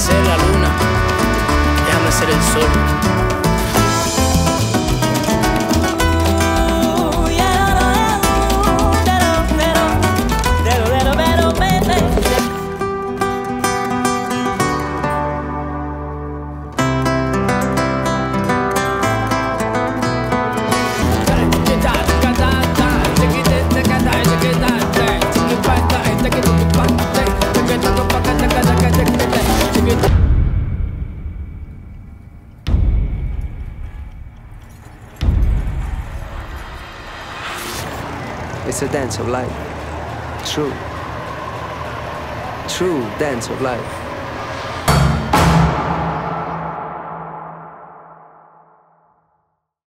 ser la luna, déjame ser el sol. It's a dance of life. True dance of life.